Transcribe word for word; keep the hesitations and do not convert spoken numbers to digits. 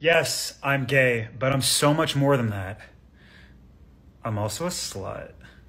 Yes, I'm gay, but I'm so much more than that. I'm also a slut.